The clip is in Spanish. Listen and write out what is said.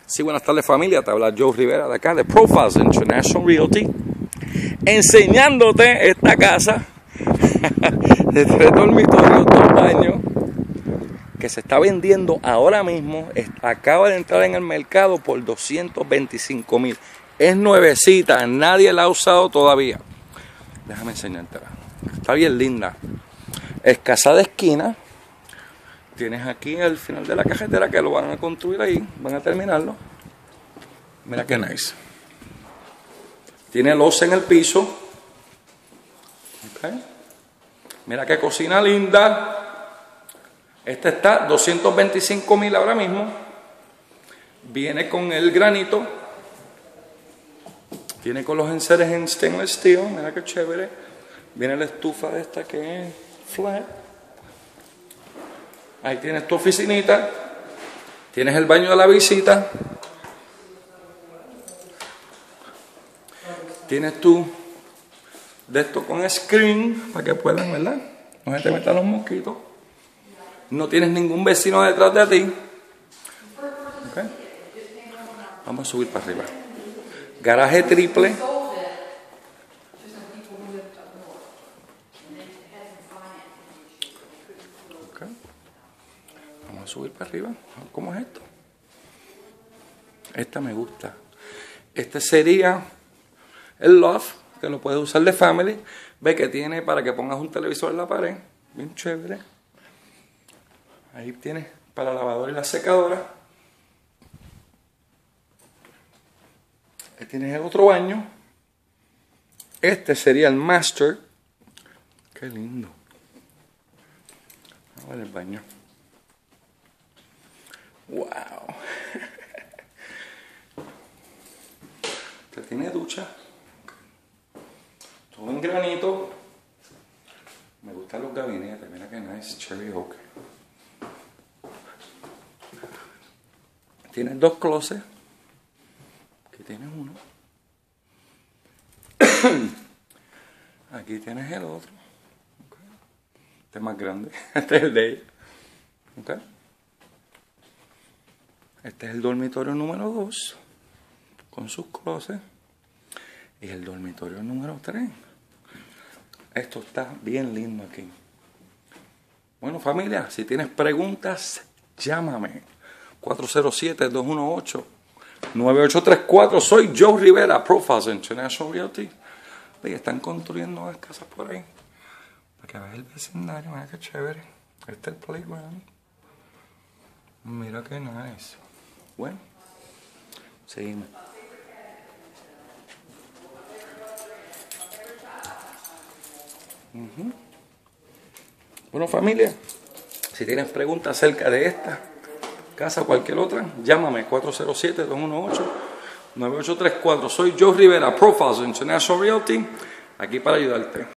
Sí, buenas tardes familia, te habla Joe Rivera de acá de Profiles International Realty, enseñándote esta casa de 3 dormitorios, 2 baños, que se está vendiendo ahora mismo. Acaba de entrar en el mercado por $225,000. Es nuevecita, nadie la ha usado todavía. Déjame enseñártela. Está bien linda. Es casa de esquina. Tienes aquí al final de la carretera que lo van a construir ahí, van a terminarlo. Mira qué nice. Tiene losa en el piso. Okay. Mira qué cocina linda. Este está $225,000 ahora mismo. Viene con el granito. Tiene con los enseres en stainless steel. Mira qué chévere. Viene la estufa de esta que es flat. Ahí tienes tu oficinita, tienes el baño de la visita, tienes tu de esto con screen para que puedan, ¿verdad? No se te metan los mosquitos. No tienes ningún vecino detrás de ti. Okay. Vamos a subir para arriba. Garaje triple. Vamos a subir para arriba. ¿Cómo es esto? Esta me gusta. Este sería el loft, que lo puedes usar de family. Ve que tiene para que pongas un televisor en la pared. Bien chévere. Ahí tienes para la lavadora y la secadora. Ahí tienes el otro baño. Este sería el master. Qué lindo. Vamos a ver el baño. Wow. Este tiene ducha. Todo en granito. Me gustan los gabinetes. Mira que nice. Cherry oak. Tienes 2 closets. Aquí tienes uno. Aquí tienes el otro. Okay. Este es más grande. Este es el de ella. Okay. Este es el dormitorio número 2 con sus closets. Y el dormitorio número 3. Esto está bien lindo aquí. Bueno, familia, si tienes preguntas, llámame. 407-218-9834. Soy Joe Rivera, Profiles International Realty. Y están construyendo las casas por ahí. Para que veas el vecindario. Mira qué chévere. Este es el playground. Mira qué nice. Bueno, seguimos. Bueno, familia, si tienes preguntas acerca de esta casa o cualquier otra, llámame 407-218-9834. Soy Joe Rivera, Profiles International Realty, aquí para ayudarte.